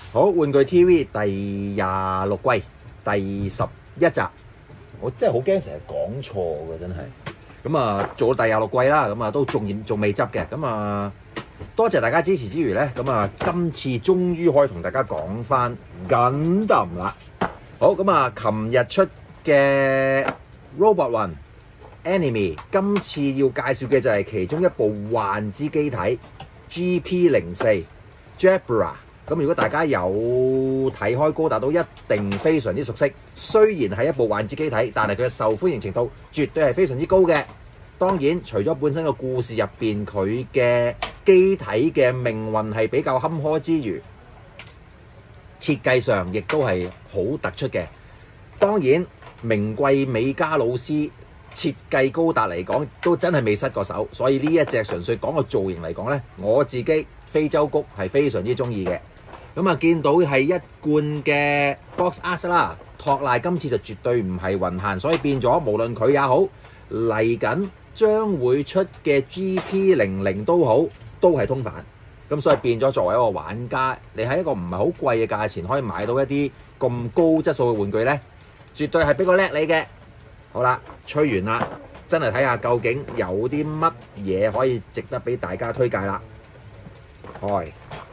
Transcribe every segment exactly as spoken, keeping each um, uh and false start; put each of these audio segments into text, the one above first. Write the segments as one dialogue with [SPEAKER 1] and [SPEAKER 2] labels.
[SPEAKER 1] 好，玩具 T V 第廿六季第十一集，我真係好驚成日講錯嘅，真係。咁啊，做到第廿六季啦，咁啊都仲仲未執嘅，咁啊多謝大家支持之餘咧，咁啊今次終於可以同大家講翻 Gundam 啦。好，咁啊，琴日出嘅 Robot One Enemy， 今次要介紹嘅就係其中一部幻之機體 G P 零四 Jabra。咁如果大家有睇開高達都一定非常之熟悉。雖然係一部幻之機體，但係佢嘅受歡迎程度絕對係非常之高嘅。當然，除咗本身個故事入邊佢嘅機體嘅命運係比較坎坷之餘，設計上亦都係好突出嘅。當然，名貴美加老師設計高達嚟講，都真係未失過手。所以呢一隻純粹講個造型嚟講呢，我自己非洲谷係非常之中意嘅。咁啊，見到係一貫嘅 box art 啦，托賴今次就絕對唔係雲限，所以變咗無論佢也好，嚟緊將會出嘅 G P 零零都好，都係通販。咁所以變咗作為一個玩家，你喺一個唔係好貴嘅價錢可以買到一啲咁高質素嘅玩具呢，絕對係俾個叻你嘅。好啦，吹完啦，真係睇下究竟有啲乜嘢可以值得俾大家推介啦。開。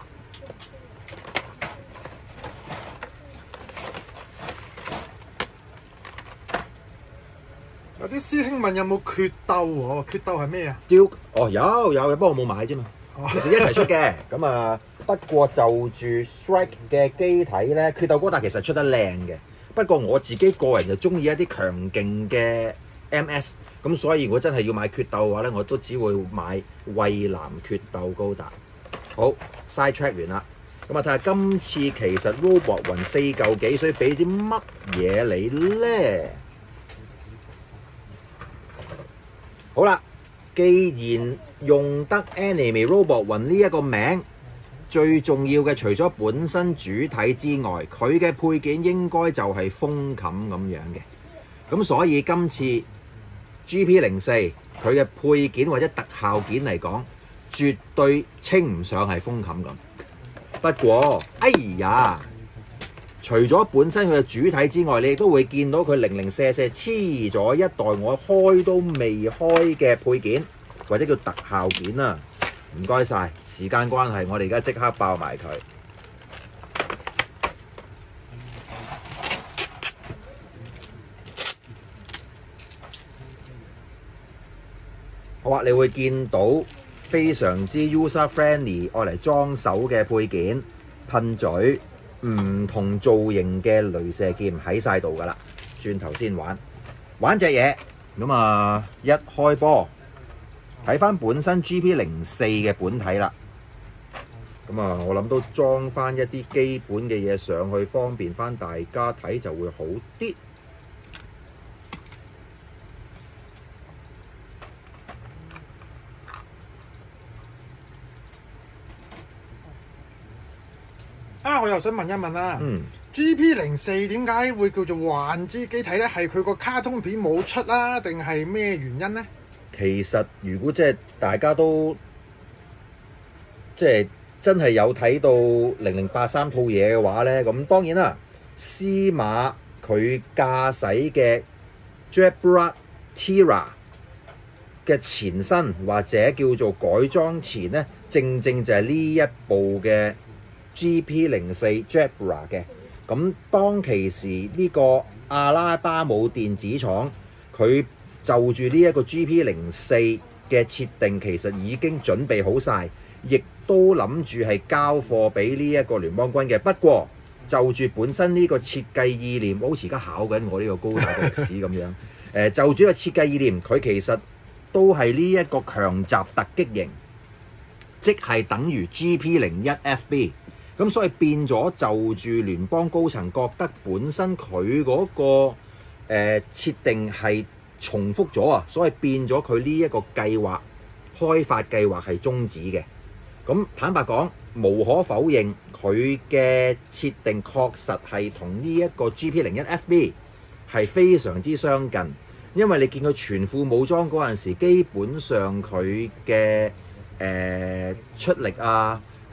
[SPEAKER 2] 有啲師兄問有冇決鬥喎？決鬥係咩啊？
[SPEAKER 1] 雕哦有有嘅，不過我冇買啫嘛。其實一齊出嘅，咁啊不過就住 Strike 嘅機體咧，決鬥高達其實出得靚嘅。不過我自己個人就中意一啲強勁嘅 M S， 咁所以如果真係要買決鬥嘅話咧，我都只會買蔚藍決鬥高達。好 side track 完啦，咁啊睇下今次其實 Robot One四嚿幾，所以俾啲乜嘢你咧？好啦，既然用得 Anime Robot One 呢一個名，最重要嘅除咗本身主體之外，佢嘅配件應該就係風冚咁樣嘅。咁所以今次 G P 零四佢嘅配件或者特效件嚟講，絕對稱唔上係風冚咁。不過，哎呀！除咗本身佢嘅主體之外，你亦都會見到佢零零舍舍黐咗一袋我開都未開嘅配件，或者叫特效件啊！唔該晒，時間關係，我哋而家即刻爆埋佢。好啊，你會見到非常之 user friendly，愛嚟裝手嘅配件、噴嘴。唔同造型嘅雷射劍喺晒度㗎啦，轉頭先玩玩隻嘢。咁啊，一開波睇翻本身 G P 零四嘅本體啦。咁啊，我諗都裝翻一啲基本嘅嘢上去，方便翻大家睇就會好啲。
[SPEAKER 2] 啊！我又想問一問啦，
[SPEAKER 1] 嗯
[SPEAKER 2] ，G P 零四點解會叫做幻之機體咧？係佢個卡通片冇出啦，定係咩原因咧？
[SPEAKER 1] 其實如果即係大家都即係真係有睇到零零八三套嘢嘅話咧，咁當然啦，司馬佢駕駛嘅 Jabra Tira 嘅前身或者叫做改裝前咧，正正就係呢一部嘅 G P 零四 Jabra 嘅。咁當其時呢個阿拉巴姆電子廠，佢就住呢一個 G P 零四嘅設定，其實已經準備好晒，亦都諗住係交貨俾呢一個聯邦軍嘅。不過就住本身呢個設計意念，好似而家考緊我呢個高達嘅歷史咁樣。誒，就住個設計意念，佢其實都係呢一個強襲突擊型，即係等於 G P 零一 F B。咁所以變咗就住聯邦高層覺得本身佢嗰、那個誒、呃、設定係重複咗啊，所以變咗佢呢一個計劃開發計劃係終止嘅。咁坦白講，無可否認佢嘅設定確實係同呢一個 G P 零一 F B 係非常之相近，因為你見佢全副武裝嗰陣時，基本上佢嘅誒出力啊〜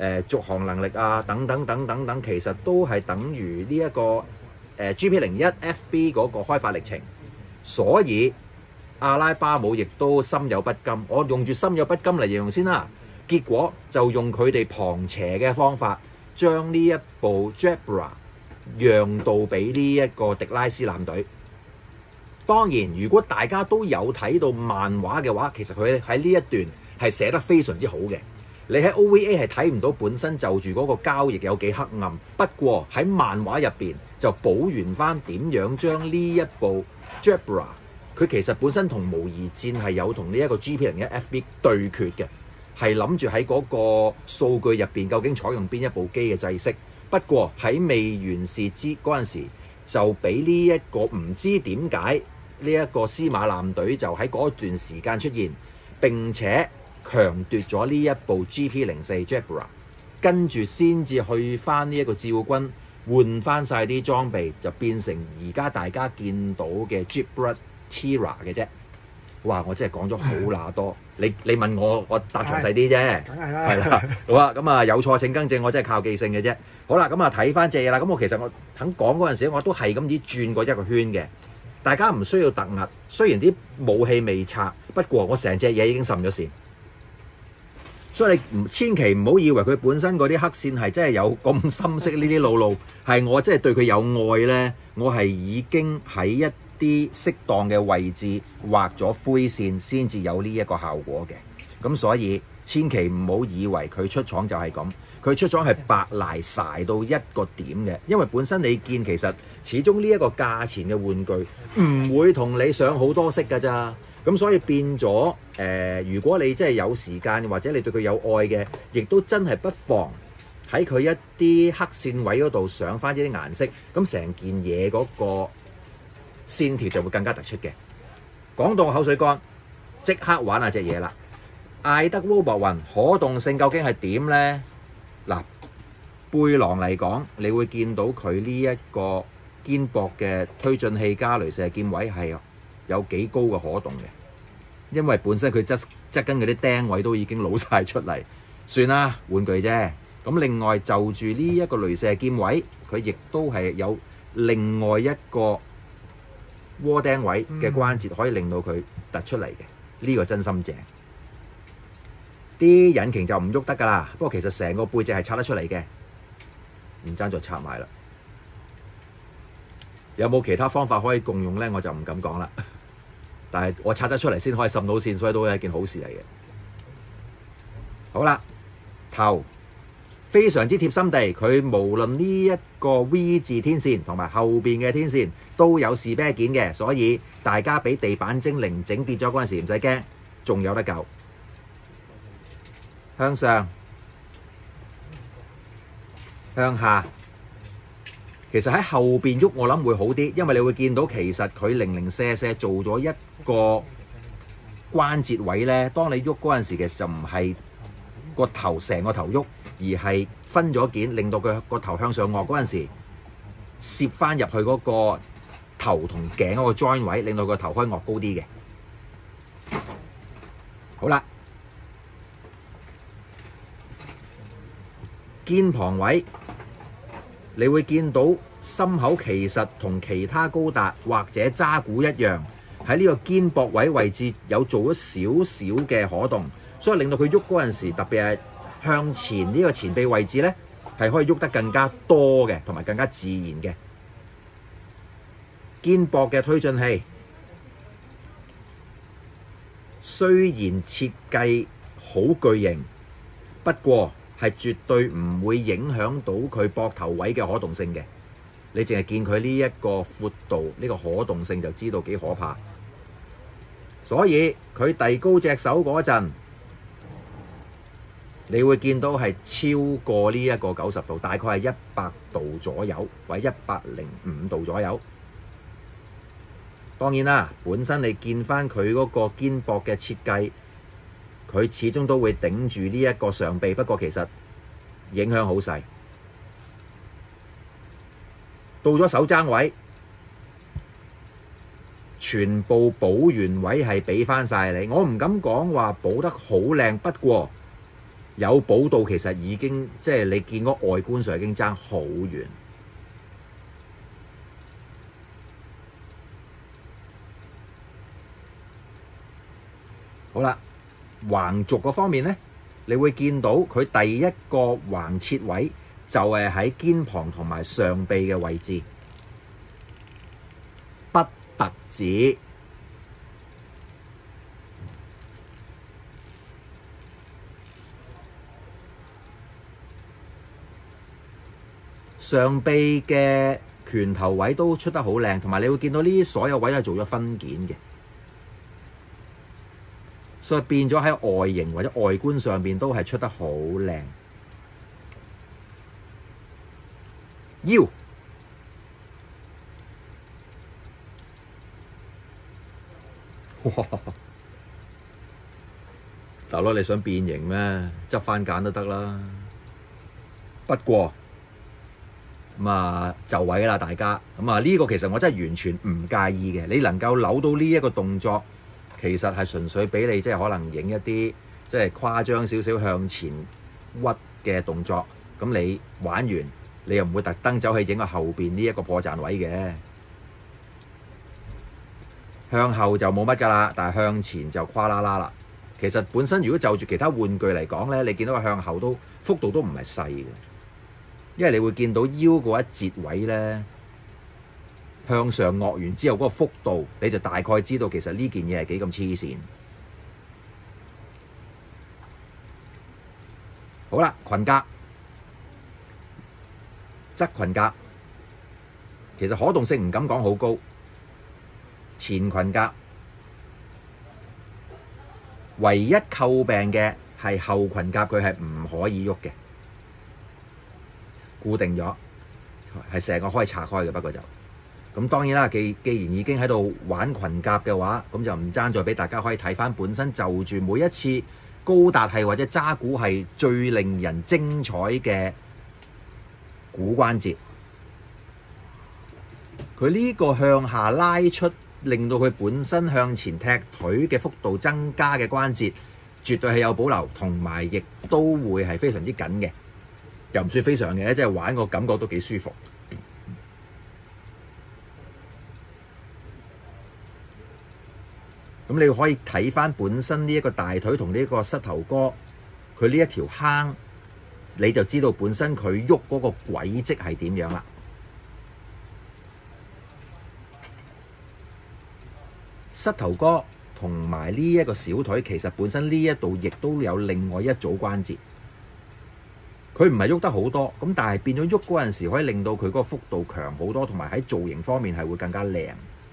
[SPEAKER 1] 誒續航能力啊等等等等等，其實都係等於呢一個誒 G P 零一 F B 嗰個開發歷程，所以阿拉巴姆亦都心有不甘。我用住心有不甘嚟形容先啦，結果就用佢哋旁邪嘅方法，將呢一部 Jabra 讓渡俾呢一個迪拉斯艦隊。當然，如果大家都有睇到漫畫嘅話，其實佢喺呢一段係寫得非常之好嘅。你喺 O V A 係睇唔到本身就住嗰個交易有幾黑暗，不過喺漫畫入邊就補完翻點樣將呢一部 Jabra， 佢其實本身同模擬戰係有同呢一個 G P 零一 F B 對決嘅，係諗住喺嗰個數據入邊究竟採用邊一部機嘅制式。不過喺未完事之嗰陣時，就俾呢一個唔知點解呢一個司馬艦隊就喺嗰段時間出現，並且強奪咗呢一部 G P 零四 Jabra， 跟住先至去翻呢一個趙軍換翻晒啲裝備，就變成而家大家見到嘅 Gibraltar 嘅啫。哇！我真係講咗好乸多，你你問我，我答詳細啲啫。
[SPEAKER 2] 梗係啦，
[SPEAKER 1] 係啦，好啦，咁啊有錯請更正，我真係靠記性嘅啫。好啦，咁啊睇翻隻嘢啦。咁我其實我肯講嗰陣時，我都係咁子轉過一個圈嘅。大家唔需要突兀，雖然啲武器未拆，不過我成隻嘢已經滲咗線。所以你唔千祈唔好以為佢本身嗰啲黑線係真係有咁深色呢啲路路，係我真係對佢有愛呢。我係已經喺一啲適當嘅位置畫咗灰線，先至有呢一個效果嘅。咁所以千祈唔好以為佢出廠就係咁，佢出廠係白賴曬到一個點嘅。因為本身你見其實始終呢一個價錢嘅玩具唔會同你上好多色㗎咋。咁所以變咗誒、呃，如果你真係有時間或者你對佢有愛嘅，亦都真係不妨喺佢一啲黑線位嗰度上翻啲顏色，咁成件嘢嗰個線條就會更加突出嘅。講到我口水乾，即刻玩下隻嘢啦！艾德羅博雲可動性究竟係點呢？嗱，背囊嚟講，你會見到佢呢一個肩膊嘅推進器加雷射劍位係有幾高嘅可動嘅，因為本身佢側側跟嗰啲釘位都已經老晒出嚟，算啦，玩具啫。咁另外就住呢一個雷射劍位，佢亦都係有另外一個窩釘位嘅關節，可以令到佢突出嚟嘅。呢、這個真心正。啲引擎就唔喐得㗎啦，不過其實成個背脊係拆得出嚟嘅，唔爭再拆埋啦。有冇其他方法可以共用呢？我就唔敢講啦。但係我拆得出嚟先可以滲到線，所以都係一件好事嚟嘅。好啦，頭非常之貼心地，佢無論呢一個 V 字天線同埋後邊嘅天線都有士啤件嘅，所以大家俾地板精靈整跌咗嗰陣時唔使驚，仲有得救。向上、向下。其實喺後邊喐，我諗會好啲，因為你會見到其實佢零零舍舍做咗一個關節位呢。當你喐嗰陣時，其實就唔係個頭成個頭喐，而係分咗件，令到佢個頭向上臥嗰陣時，攝翻入去嗰個頭同頸嗰個 join 位，令到個頭可以臥高啲嘅。好啦，肩膀位。你會見到心口其實同其他高達或者渣古一樣，喺呢個肩膊位位置有做咗少少嘅可動，所以令到佢喐嗰陣時，特別係向前呢個前臂位置呢，係可以喐得更加多嘅，同埋更加自然嘅。肩膊嘅推進器雖然設計好巨型，不過係絕對唔會影響到佢膊頭位嘅可動性嘅。你淨係見佢呢一個闊度，呢個可動性就知道幾可怕。所以佢遞高隻手嗰陣，你會見到係超過呢一個九十度，大概係一百度左右，或者一百零五度左右。當然啦，本身你見翻佢嗰個肩膊嘅設計，佢始終都會頂住呢一個上臂，不過其實影響好細。到咗手踭位，全部補完位係俾翻晒你。我唔敢講話補得好靚，不過有補到其實已經即係你見嗰外觀上已經爭好遠。好啦，橫軸嗰方面呢，你會見到佢第一個橫切位就係喺肩膀同埋上臂嘅位置，不特止。上臂嘅拳頭位都出得好靚，同埋你會見到呢啲所有位都係做咗分件嘅，所以變咗喺外形或者外觀上邊都係出得好靚。腰，哇！大佬你想變形咩？執翻揀都得啦。不過咁啊就位啦，大家咁啊呢個其實我真係完全唔介意嘅。你能夠扭到呢一個動作，其實係純粹俾你即係可能影一啲即係誇張少少向前屈嘅動作。咁你玩完，你又唔會特登走去影個後邊呢一個破綻位嘅。向後就冇乜㗎啦，但係向前就誇啦啦啦。其實本身如果就住其他玩具嚟講咧，你見到個向後都幅度都唔係細嘅。因為你會見到腰嗰一截位咧，向上落完之後嗰個幅度，你就大概知道其實呢件嘢係幾咁黐線。好啦，裙甲、側裙甲，其實可動性唔敢講好高。前裙甲唯一詬病嘅係後裙甲，佢係唔可以喐嘅。固定咗，係成個可以拆開嘅。不過就咁當然啦，既既然已經喺度玩裙甲嘅話，咁就唔爭再俾大家可以睇翻本身就住每一次高達係或者渣古係最令人精彩嘅股關節。佢呢個向下拉出，令到佢本身向前踢腿嘅幅度增加嘅關節，絕對係有保留，同埋亦都會係非常之緊嘅。又唔算非常嘅，即係玩個感覺都幾舒服。咁你可以睇翻本身呢一個大腿同呢一個膝頭哥，佢呢一條坑，你就知道本身佢喐嗰個軌跡係點樣啦。膝頭哥同埋呢一個小腿，其實本身呢一度亦都有另外一組關節。佢唔係喐得好多，咁但係變咗喐嗰陣時，可以令到佢嗰個幅度強好多，同埋喺造型方面係會更加靚。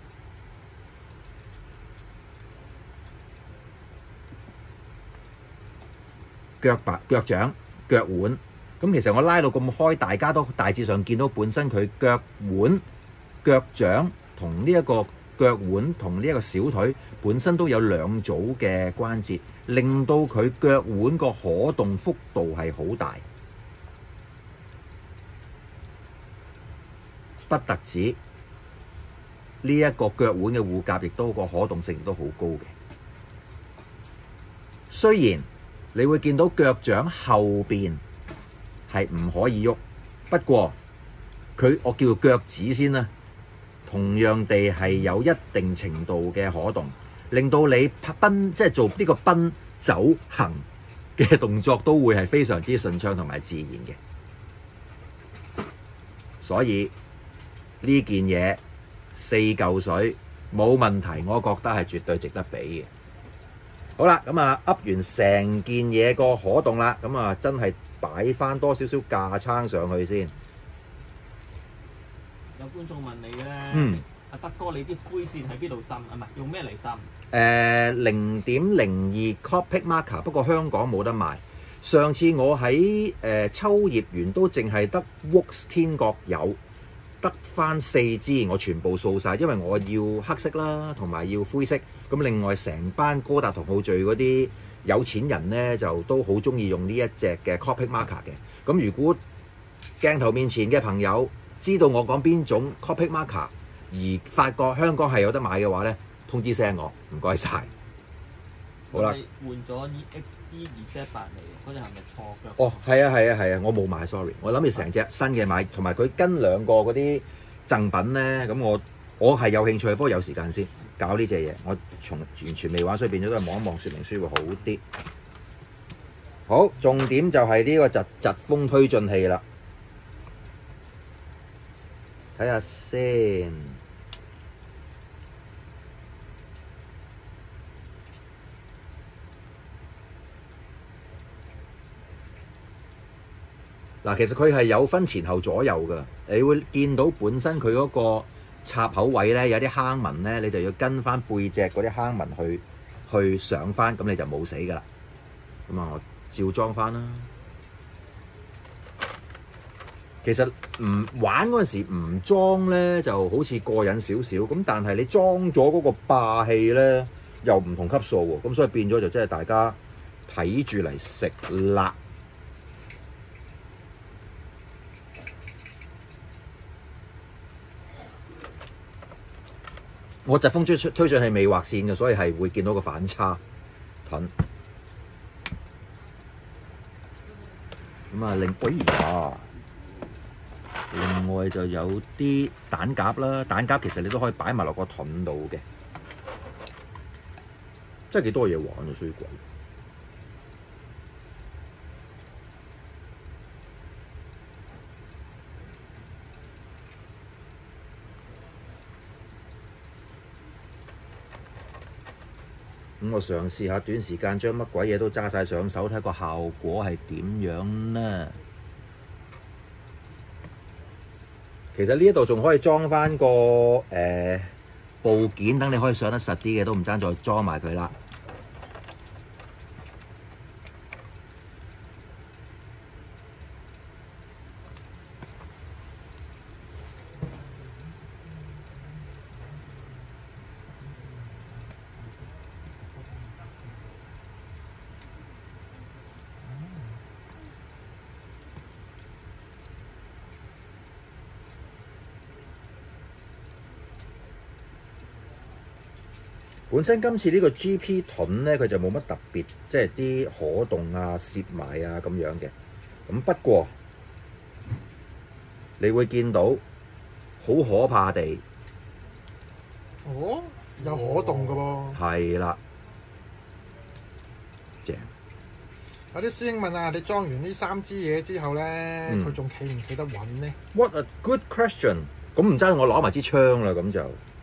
[SPEAKER 1] 腳白、腳掌、腳腕，咁其實我拉到咁開，大家都大致上見到本身佢腳腕、腳掌同呢一個腳腕同呢一個小腿本身都有兩組嘅關節，令到佢腳腕個可動幅度係好大。不特止呢一個腳腕嘅護甲，亦都個可動性亦都好高嘅。雖然你會見到腳掌後邊係唔可以喐，不過佢我叫腳趾先啦，同樣地係有一定程度嘅可動，令到你奔即係做呢個奔走行嘅動作都會係非常之順暢同埋自然嘅。所以呢件嘢四嚿水冇問題，我覺得係絕對值得俾嘅。好啦，咁啊噏完成件嘢個可動啦，咁啊真係擺翻多少少架撐上去先。
[SPEAKER 3] 有觀眾問你咧，
[SPEAKER 1] 嗯，
[SPEAKER 3] 阿德哥你啲灰線喺邊度滲啊？唔係用咩嚟滲？
[SPEAKER 1] 誒零點零二 Copic marker， 不過香港冇得賣。上次我喺誒、呃、秋葉原都淨係得 Works 天國有。得翻四支，我全部掃晒，因為我要黑色啦，同埋要灰色。咁另外成班哥達同好聚嗰啲有錢人呢，就都好中意用呢一隻嘅 Copic marker 嘅。咁如果鏡頭面前嘅朋友知道我講邊種 Copic marker，而發覺香港係有得買嘅話呢，通知聲我，唔該晒。 好啦
[SPEAKER 3] 係咪換咗 E X E 二 set 八嚟？嗰隻係咪錯腳？
[SPEAKER 1] 哦，係啊，係啊，係啊，我冇買，sorry，我諗住成隻新嘅買，同埋佢跟兩個嗰啲贈品咧，咁我我係有興趣，不過有時間先搞呢隻嘢，我從完全未玩，所以變咗都係望一望說明書會好啲。好，重點就係呢個疾疾風推進器啦，睇下先。嗱，其實佢係有分前後左右㗎，你會見到本身佢嗰個插口位咧有啲坑紋咧，你就要跟翻背脊嗰啲坑紋去去上翻，咁你就冇死㗎啦。咁啊，我照裝翻啦。其實唔玩嗰陣時唔裝咧，就好似過癮少少，咁但係你裝咗嗰個霸氣咧，又唔同級數喎，咁所以變咗就真係大家睇住嚟食辣。我疾風推推進係未畫線嘅，所以係會見到個反差盾。咁啊，另哎呀，另外就有啲彈夾啦，彈夾其實你都可以擺埋落個盾度嘅，真係幾多嘢玩啊！衰鬼。咁我嘗試下短時間將乜鬼嘢都揸晒上手，睇個效果係點樣呢？其實呢一度仲可以裝翻個誒、呃、部件，等你可以上得實啲嘅，都唔爭再裝埋佢啦。本身今次呢個 G P 盾咧，佢就冇乜特別，即係啲可動啊、攝埋啊咁樣嘅。咁不過你會見到好可怕地，
[SPEAKER 2] 哦，有可動嘅噃。
[SPEAKER 1] 係啦，正。
[SPEAKER 2] 有啲師兄問啊，你裝完呢三支嘢之後咧，
[SPEAKER 1] 嗯
[SPEAKER 2] 佢仲企唔企得穩呢？
[SPEAKER 1] What a good question！咁唔爭我攞埋支槍啦，咁就。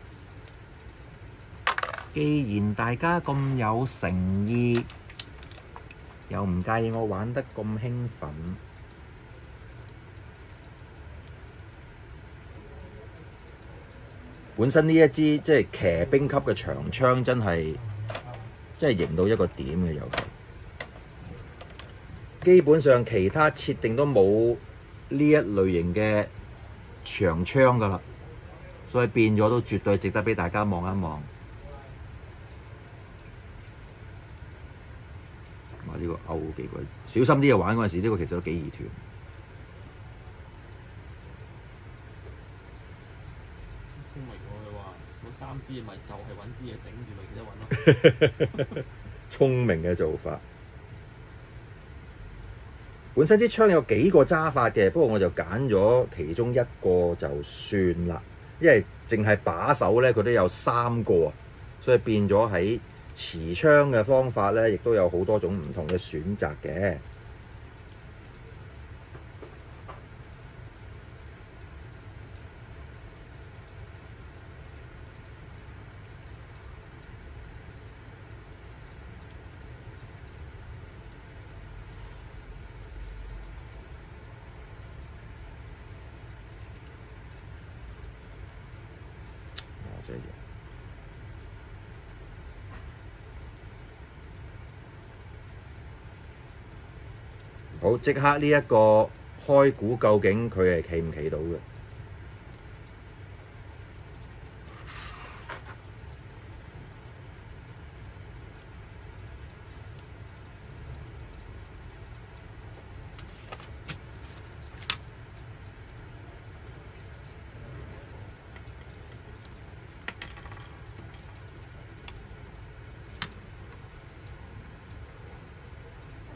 [SPEAKER 1] 既然大家咁有誠意，又唔介意我玩得咁興奮，本身呢一支即係騎兵級嘅長槍真係真係型到一個點嘅，又係基本上其他設定都冇呢一類型嘅長槍㗎啦，所以變咗都絕對值得俾大家望一望。呢個勾幾鬼，小心啲啊！玩嗰陣時，呢個其實都幾易斷。
[SPEAKER 3] 聰明喎！佢話嗰三支咪就係揾支嘢頂住咪記得揾咯。
[SPEAKER 1] 聰明嘅做法。本身支槍有幾個揸法嘅，不過我就揀咗其中一個就算啦，因為淨係把手咧，佢都有三個啊，所以變咗喺持槍嘅方法咧，亦都有好多種唔同嘅選擇嘅。哦，這樣。好，即刻呢一個開估，究竟佢係企唔企到嘅？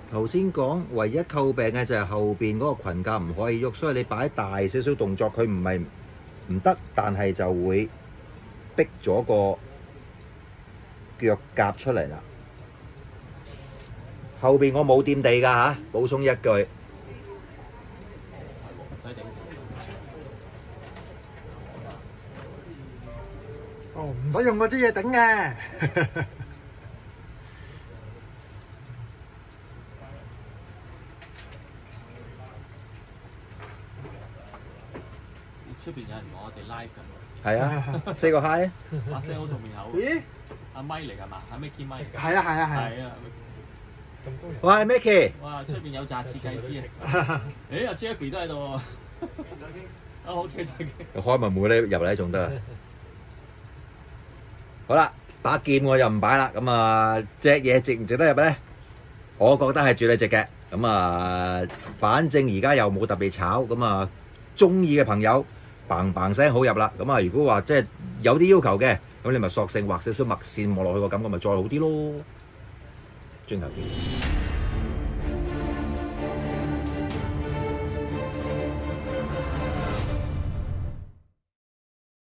[SPEAKER 1] 頭先講唯一詬病嘅就係後邊嗰個裙架唔可以喐，所以你擺大少少動作，佢唔係唔得，但係就會逼咗個腳甲出嚟啦。後邊我冇掂地㗎嚇，補充一句。
[SPEAKER 3] 唔使頂。
[SPEAKER 2] 哦，唔使用嗰支嘢頂嘅。
[SPEAKER 3] 出邊有人話我哋 live 緊
[SPEAKER 1] 係啊，四個 hi 啊！
[SPEAKER 3] 喎，把聲好重面口。
[SPEAKER 2] 咦？
[SPEAKER 3] 阿咪嚟㗎嘛？阿 Micky 咪嚟㗎。
[SPEAKER 2] 係啊係啊係啊！
[SPEAKER 3] 係啊。
[SPEAKER 1] 喂 Micky，
[SPEAKER 3] 哇！出邊有紮設計師啊！誒，阿 Jeffrey 都喺度喎。啊，好嘅，再見。
[SPEAKER 1] 開埋門咧入嚟仲得啊！好啦，把劍我就唔擺啦。咁啊，隻嘢值唔值得入咧？我覺得係絕對值嘅。咁啊，反正而家又冇特別炒，咁啊，中意嘅朋友嘭嘭聲好入啦。咁啊，如果話即係有啲要求嘅，咁你咪索性畫少少墨線望落去個感覺咪再好啲咯。轉頭見。